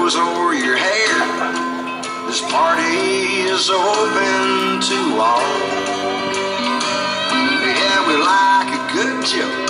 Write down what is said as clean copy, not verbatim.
clothes or your hair. This party is open to all. Yeah, we like a good joke.